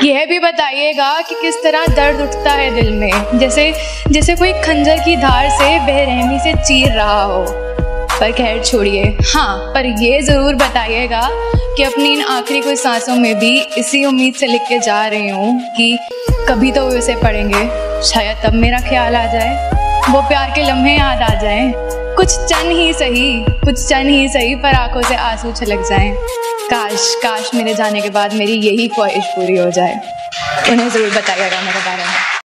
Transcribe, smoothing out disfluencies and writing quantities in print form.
यह भी बताइएगा कि किस तरह दर्द उठता है दिल में, जैसे कोई खंजर की धार से बेरहमी से चीर रहा हो। पर खैर छोड़िए, हाँ पर ये ज़रूर बताइएगा कि अपनी इन आखिरी कुछ सांसों में भी इसी उम्मीद से लिख के जा रही हूँ कि कभी तो वो इसे पढ़ेंगे, शायद तब मेरा ख्याल आ जाए, वो प्यार के लम्हे याद आ जाएं, कुछ चंद ही सही पर आंखों से आंसू छलक जाएं। काश मेरे जाने के बाद मेरी यही ख्वाहिश पूरी हो जाए। उन्हें ज़रूर बताइएगा मेरे बारे में।